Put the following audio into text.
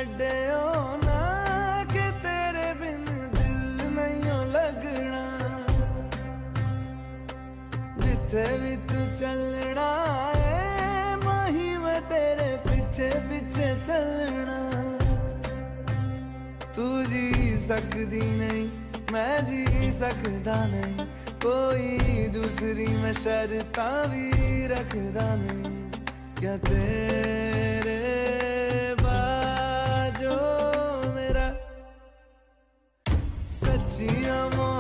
छड़े ना कि तेरे बिन दिल नहीं लगना। जिथे भी तू चलना है माही मैं तेरे पीछे पीछे चलना। तू जी सकदी नहीं मैं जी सकदा नहीं, कोई दूसरी मैं शर्तां भी रखदा नहीं। क्या तेरे बाजो मेरा सच्चियां